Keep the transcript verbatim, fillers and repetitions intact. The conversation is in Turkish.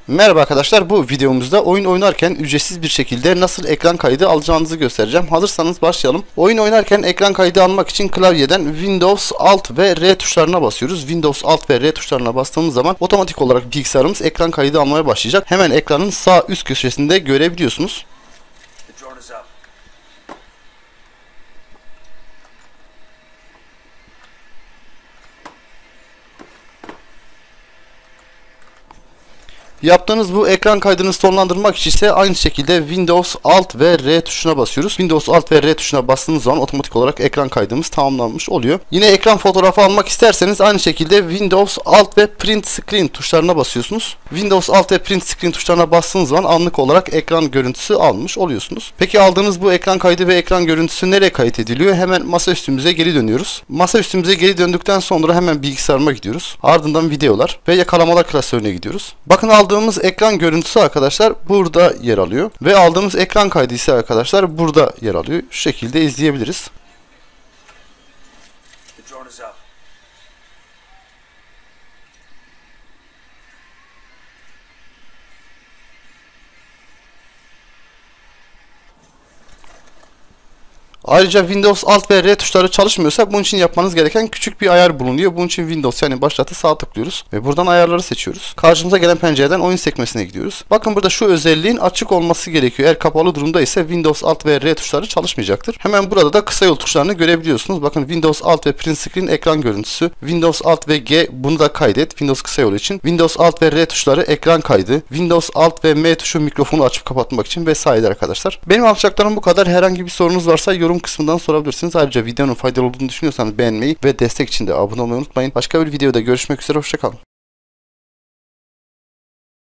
Merhaba arkadaşlar, bu videomuzda oyun oynarken ücretsiz bir şekilde nasıl ekran kaydı alacağınızı göstereceğim. Hazırsanız başlayalım. Oyun oynarken ekran kaydı almak için klavyeden Windows Alt ve R tuşlarına basıyoruz. Windows Alt ve R tuşlarına bastığımız zaman otomatik olarak bilgisayarımız ekran kaydı almaya başlayacak. Hemen ekranın sağ üst köşesinde görebiliyorsunuz. Yaptığınız bu ekran kaydını sonlandırmak için ise aynı şekilde Windows Alt ve R tuşuna basıyoruz. Windows Alt ve R tuşuna bastığınız zaman otomatik olarak ekran kaydımız tamamlanmış oluyor. Yine ekran fotoğrafı almak isterseniz aynı şekilde Windows Alt ve Print Screen tuşlarına basıyorsunuz. Windows Alt ve Print Screen tuşlarına bastığınız zaman anlık olarak ekran görüntüsü almış oluyorsunuz. Peki aldığınız bu ekran kaydı ve ekran görüntüsü nereye kayıt ediliyor? Hemen masaüstümüze geri dönüyoruz. Masaüstümüze geri döndükten sonra hemen bilgisayarıma gidiyoruz. Ardından videolar ve yakalamalar klasörüne gidiyoruz. Bakın aldığımız Aldığımız ekran görüntüsü arkadaşlar burada yer alıyor ve aldığımız ekran kaydı ise arkadaşlar burada yer alıyor. Şu şekilde izleyebiliriz. Ayrıca Windows Alt ve R tuşları çalışmıyorsa bunun için yapmanız gereken küçük bir ayar bulunuyor. Bunun için Windows yani başlatı sağ tıklıyoruz ve buradan ayarları seçiyoruz. Karşımıza gelen pencereden oyun sekmesine gidiyoruz. Bakın burada şu özelliğin açık olması gerekiyor. Eğer kapalı durumda ise Windows Alt ve R tuşları çalışmayacaktır. Hemen burada da kısa yol tuşlarını görebiliyorsunuz. Bakın Windows Alt ve Print Screen ekran görüntüsü, Windows Alt ve G bunu da kaydet Windows kısa yolu için. Windows Alt ve R tuşları ekran kaydı, Windows Alt ve M tuşu mikrofonu açıp kapatmak için vesaire arkadaşlar. Benim anlatacaklarım bu kadar. Herhangi bir sorunuz varsa yorum kısmından sorabilirsiniz. Ayrıca videonun faydalı olduğunu düşünüyorsanız beğenmeyi ve destek için de abone olmayı unutmayın. Başka bir videoda görüşmek üzere. Hoşça kalın.